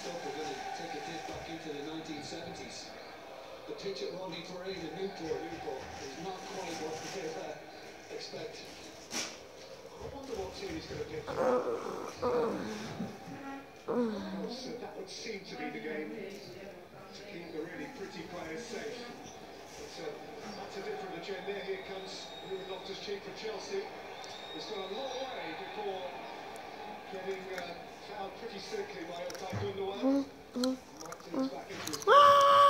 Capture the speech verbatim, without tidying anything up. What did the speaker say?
up, we're going to take a dip back into the nineteen seventies. The pitch at Rodney Parade in Newport, Newport is not quite what we uh, expect. I wonder what team he's going to pick. Because uh, that would seem to be the game to keep the really pretty players safe. But uh, that's a different agenda. Here comes Ruben Loftus-Cheek for Chelsea. He's got a long way before getting uh, fouled pretty sickly by Ilkay Gundogan. Right, back into his